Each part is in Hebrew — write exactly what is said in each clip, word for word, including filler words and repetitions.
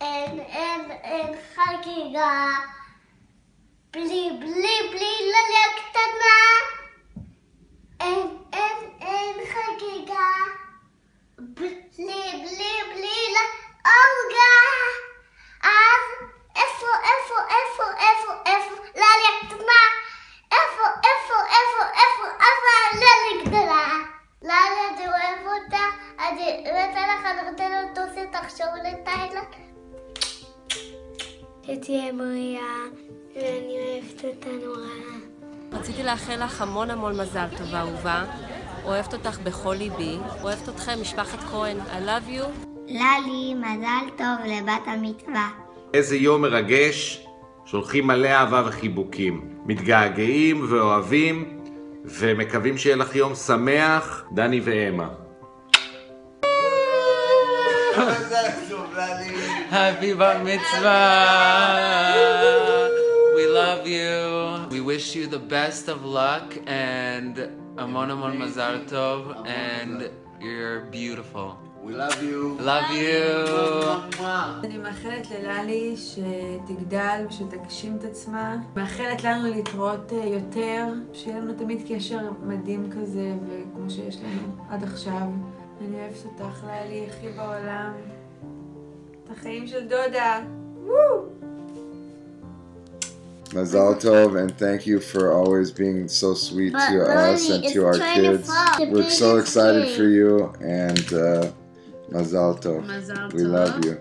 אין, אין, אין חגיגה. בלי, בלי, בלי לליה קטנה. אין, אין, אין חגיגה. בלי, בלי, בלי לאורגה. אז איפה, איפה, איפה, איפה, איפה, לליה קטנה. איפה, איפה, איפה, איפה, איפה, לליה גדולה. לליה, אני אוהב אותה. אני רוצה לך, אני רוצה לטוס איתך שוב לתאילנד. שתהיה בריאה, ואני אוהבת אותה נורא. רציתי לאחל לך המון המון מזל טוב, אהובה. אוהבת אותך בכל ליבי. אוהבת אתכם, משפחת כהן. I love you. ללי, מזל טוב לבת המצווה. איזה יום מרגש, שולחים מלא אהבה וחיבוקים. מתגעגעים ואוהבים, ומקווים שיהיה לך יום שמח, דני ואמה. Happy bar mitzvah! We love you. We wish you the best of luck and amon amon mazal tov, and you're beautiful. We love you. Love you. אני מאחלת לללי שתגדל ושתגשים את עצמה. מאחלת לנו להתראות יותר, שיהיה לנו תמיד קשר מדהים כזה, וכמו שיש לנו עד עכשיו. אני אוהבת אותך, ללי, הכי בעולם. את החיים של דודה. וואו! Mazal Tov, and thank you for always being so sweet to us and to our kids. We're so excited for you, and uh, Mazal Tov. We love you.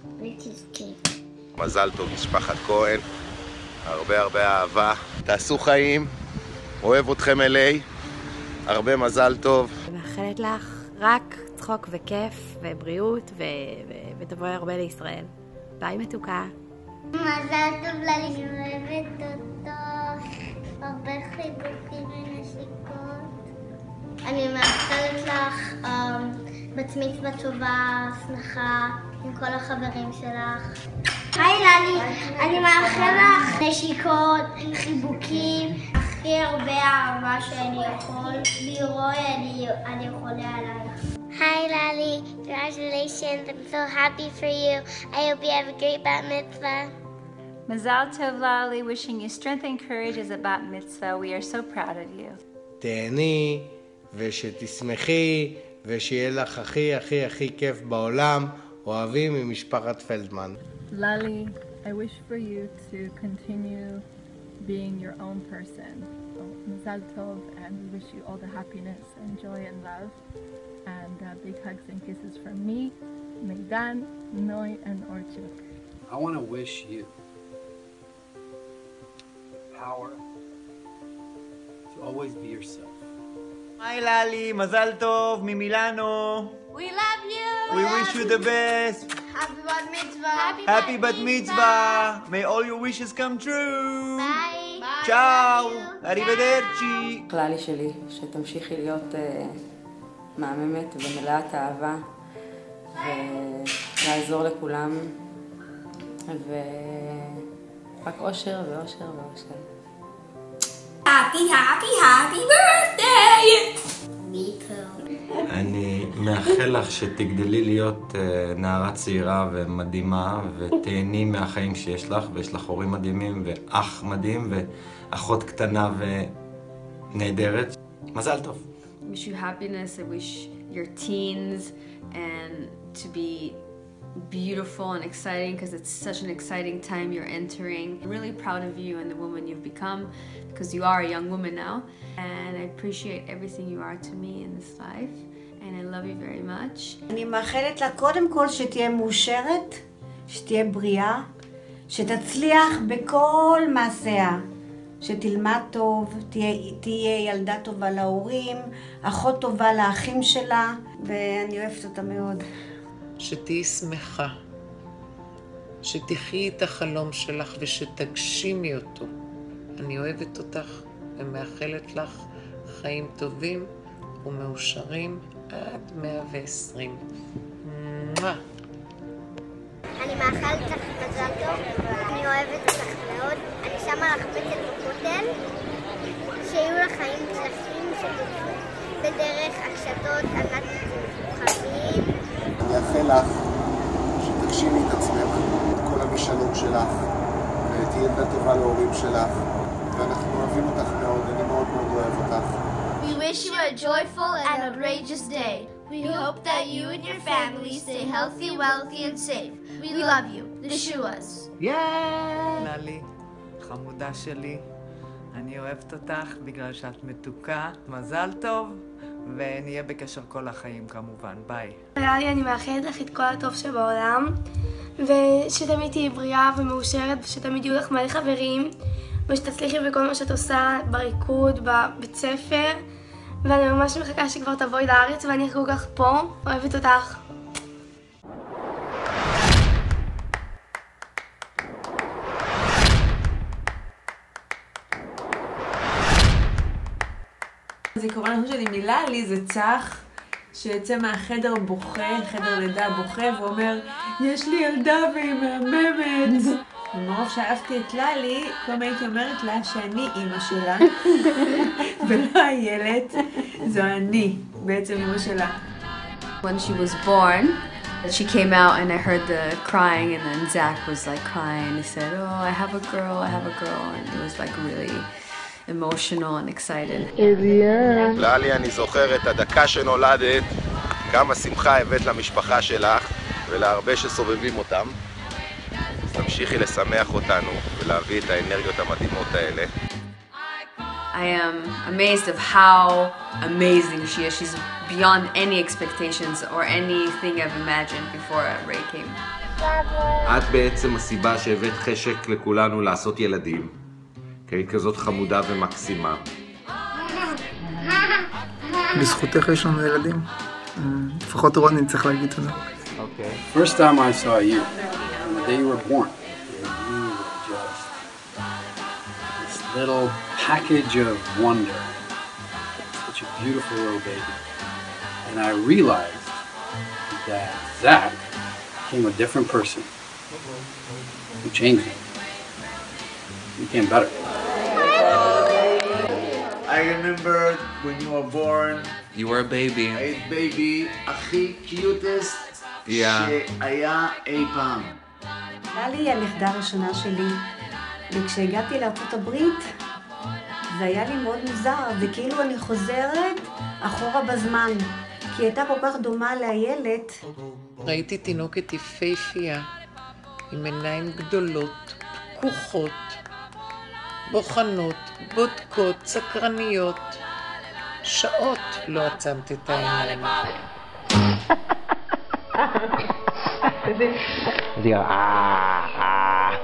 מזל טוב, משפחת כהן. הרבה הרבה אהבה. תעשו חיים. אוהב אתכם אליי. הרבה מזל טוב. מאחלת לך רק צחוק וכיף ובריאות ותבואי הרבה לישראל. ביי מתוקה. מזל טוב ללי, אני אוהבת אותך. הרבה חיבוקים ונשיקות. אני מאחלת לך בת מצווה טובה, שמחה, עם כל החברים שלך. היי ללי, אני מאחל לך נשיקות, חיבוקים, הכי הרבה אהבה שאני יכול. לירוי, אני יכולה עלייך. Hi Lali, congratulations, I'm so happy for you. I hope you have a great bat mitzvah. Mazal Tov Lali, wishing you strength and courage as a bat mitzvah. We are so proud of you. תהני ושתשמחי ושיהיה לך הכי הכי הכי כיף בעולם. אוהבים ממשפחת פלדמן. Lali, I wish for you to continue being your own person. Mazal Tov, and we wish you all the happiness and joy and love. And uh, big hugs and kisses from me, Meidan, Noi, and Orchuk. I want to wish you power to always be yourself. Hi Lali, Mazal Tov, mi Milano. We love you. We, we wish you the best. Happy bat mitzvah. Happy, Happy bat mitzvah. May all your wishes come true. Bye. Bye. Ciao. Arrivederci. כללי שלי, שתמשיכי להיות מהממת ומלאת אהבה ולעזור לכולם ורק אושר ואושר ואושר. Happy, happy, happy birthday! Me too. אני מאחל לך שתגדלי להיות נערה צעירה ומדהימה ותהני מהחיים שיש לך, ויש לך הורים מדהימים ואח מדהים ואחות קטנה ונהדרת. מזל טוב. I wish you happiness. I wish your teens and to be beautiful and exciting, because it's such an exciting time you're entering. I'm really proud of you and the woman you've become, because you are a young woman now, and I appreciate everything you are to me in this life, and I love you very much. אני מאחלת לה קודם כל שתהיה מאושרת, שתהיה בריאה, שתצליח בכל מעשיה. שתלמד טוב, תהיה, תהיה ילדה טובה להורים, אחות טובה לאחים שלה, ואני אוהבת אותה מאוד. שתהי שמחה, שתחי את החלום שלך ושתגשימי אותו. אני אוהבת אותך ומאחלת לך חיים טובים ומאושרים עד מאה ועשרים. אני מאחלת לך מזל טוב, אני אוהבת אותך מאוד, אני שמה לך בצל בכותל, שיהיו לך חיים צלחים שתלכו בדרך הקשתות ענתיים וחמים. אני מאחל לך שתגשימי את עצמך. בשלום שלך, ותהיה ילדה טובה להורים שלך, ואנחנו אוהבים אותך מאוד, אני מאוד מאוד אוהב אותך. We wish you a joyful and outrageous day. We hope that you and your family stay healthy, wealthy, and safe. We love you. The Shuas. יאיי! ללי, חמודה שלי, אני אוהבת אותך בגלל שאת מתוקה. מזל טוב, ונהיה בקשר כל החיים כמובן. ביי. ללי, אני מאחלת לך את כל הטוב שבעולם, ושתמיד תהיי בריאה ומאושרת, ושתמיד יהיו לך מלא חברים, ושתצליחי בכל מה שאת עושה בריקוד, בבית ספר, ואני ממש מחכה שכבר תבואי לארץ, ואני כל כך פה, אוהבת אותך. הזיכרון שלי מללי זה צח שיוצא מהחדר בוכה, חדר לידה בוכה, ואומר, יש לי ילדה והיא מהממת. ומרוב שאהבתי את ללי, פעם הייתי אומרת לה שאני אימא שלה, ולא הילד, זו אני, בעצם אימא שלה. When she was born, she came out and I heard the crying, and then Zach was like crying. He said, oh, I have a girl, I have a girl, and it was like really emotional and excited. ללי, אני זוכר את הדקה שנולדת, כמה שמחה הבאת למשפחה שלך ולהרבה שסובבים אותם. אז תמשיכי לשמח אותנו ולהביא את האנרגיות המדהימות האלה. I am amazed of how amazing she is. She's beyond any expectations or anything I've imagined before Ray came. את בעצם הסיבה שהבאת חשק לכולנו לעשות ילדים. כי היית כזאת חמודה ומקסימה. בזכותך יש לנו ילדים. לפחות רוני צריך להגיד תודה. Okay. First time I saw you, on the day you were born, you were just this little package of wonder. Such a beautiful little baby. And I realized that Zach became a different person. You changed him. You became better. I remember when you were born. You were a baby. היית baby הכי cutest שהיה אי פעם. ללי היא הנכדה הראשונה שלי, וכשהגעתי לארצות הברית זה היה לי מאוד מוזר, וכאילו אני חוזרת אחורה בזמן, כי היא הייתה כל כך דומה לאיילת. ראיתי תינוקת יפהפייה, עם עיניים גדולות, פקוחות, בוחנות, בודקות, סקרניות. שעות לא עצמתי את העיניים. זה אה אה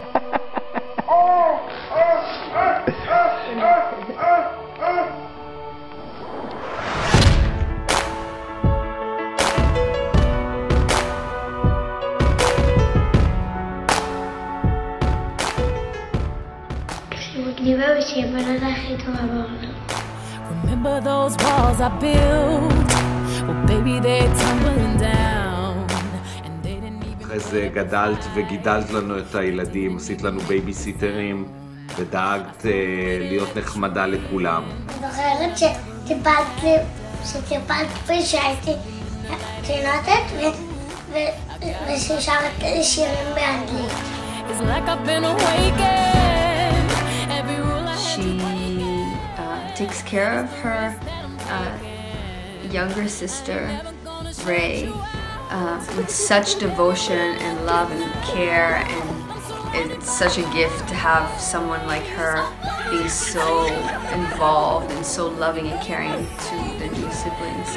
מגניבה ושיהיה בלדה הכי טובה בעולם. Remember those walls I built? Well, baby, they're tumbling down. And they didn't even... אחרי זה גדלת וגידלת לנו את הילדים, עשית לנו בייביסיטרים, ודאגת להיות נחמדה לכולם. אני זוכרת שטיפלת לי, שטיפלת בי שהייתי תינוקת וששרת לי שירים באנגלית. It's like I've been awakened. Every rule I She uh, takes care of her uh, younger sister, Ray, uh, with such devotion and love and care, and it's such a gift to have someone like her being so involved and so loving and caring to the new siblings.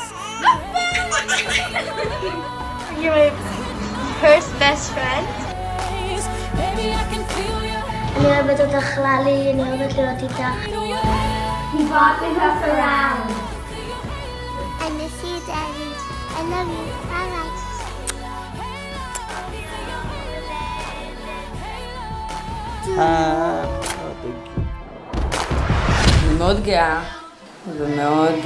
You're my first best friend. אני אוהבת אותך ללי, אני אוהבת להיות איתך. You brought me us around. I miss you, Daddy. I love you. Bye-bye. אני מאוד גאה ומאוד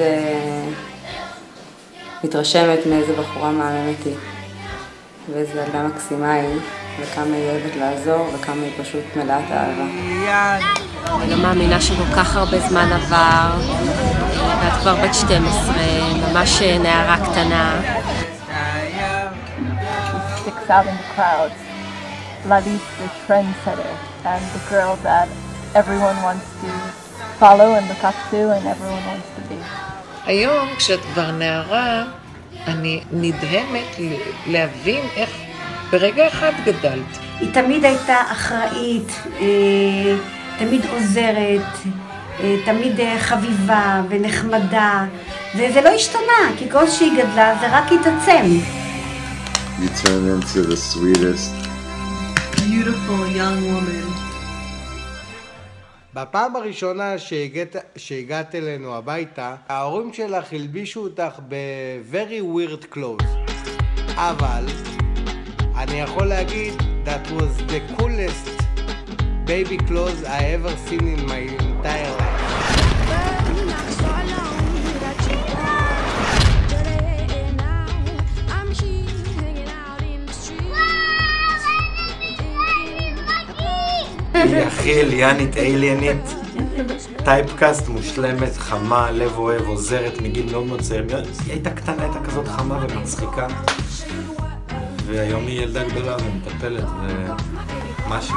מתרשמת מאיזה בחורה מהממת היא, ואיזה ילדה מקסימה היא, וכמה היא אוהבת לעזור, וכמה היא פשוט מלאת אהבה. אני לא מאמינה שכל כך הרבה זמן עבר, ואת כבר בת שתים עשרה, ממש נערה קטנה. Sticks out in the crowd. Lali's the trendsetter and the girl that everyone wants to follow and look up to and everyone wants to be. היום, כשאת כבר נערה, אני נדהמת להבין איך ברגע אחד גדלת. היא תמיד הייתה אחראית, תמיד עוזרת, תמיד חביבה ונחמדה, וזה לא השתנה, כי כל שהיא גדלה זה רק התעצם. You turn into the sweetest, beautiful young woman. בפעם הראשונה שהגעת, שהגעת אלינו הביתה, ההורים שלך הלבישו אותך ב-very weird clothes. אבל אני יכול להגיד that was the coolest baby clothes I ever seen in my entire life. היא הכי אליאנית, אליאנית, טייפקאסט מושלמת, חמה, לב אוהב, עוזרת מגיל מאוד מאוד צעיר. היא הייתה קטנה, הייתה כזאת חמה ומצחיקה, והיום היא ילדה גדולה ומטפלת, ומשהו.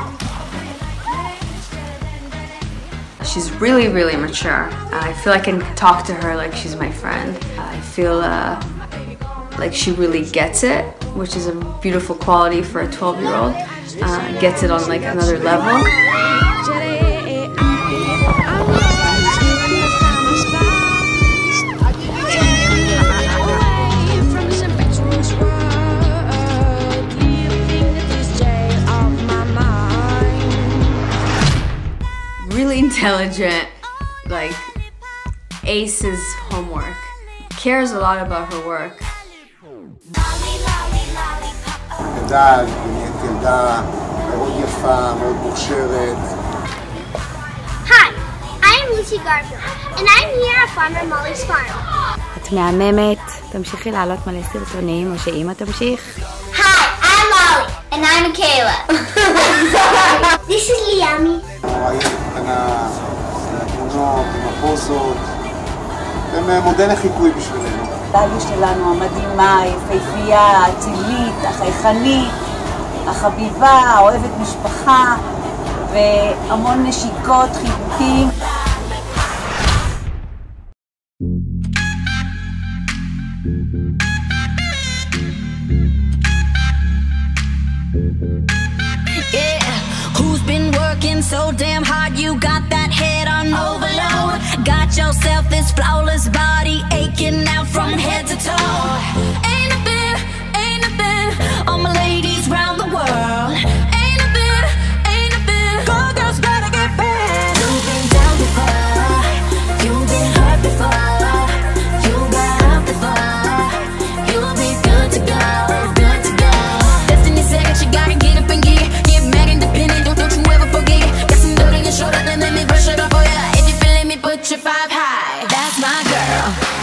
She's really, really mature. I feel I can talk to her like she's my friend. I feel uh, like she really gets it, which is a beautiful quality for a twelve-year-old. Uh, gets it on like another level. Really intelligent, like aces homework, cares a lot about her work. גדל, נהיית ילדה מאוד יפה, מאוד מוכשרת. Hi, I'm Lucy Garfield, and I'm here at Farmer Molly's farm. את מהממת, תמשיכי לעלות מלא סרטונים, או שאמא תמשיך. Hi, I'm Molly, and I'm Kayla. This is Liami. נורא ילד קטנה, תמונות, עם הפוזות. הם מודל לחיקוי בשבילנו. ללי שלנו המדהימה, היפהפייה, האצילית, החייכנית, החביבה, האוהבת משפחה, והמון נשיקות, חיבוקים. Who's been working so damn hard? You got that head on overload. Got yourself this flawless body aching out from head to toe. Ain't nothing, ain't nothing. All my ladies round the world. Ain't nothing, ain't nothing. Go girls better get back. You've been down before. You've been hurt before. You got up before. You'll be good to go, good to go. Destiny said you gotta get up and get. Get mad independent, don't, don't you ever forget. Got some dirt on your shoulder, then let me brush it off for ya. If you feeling me, put your five high. That's my girl.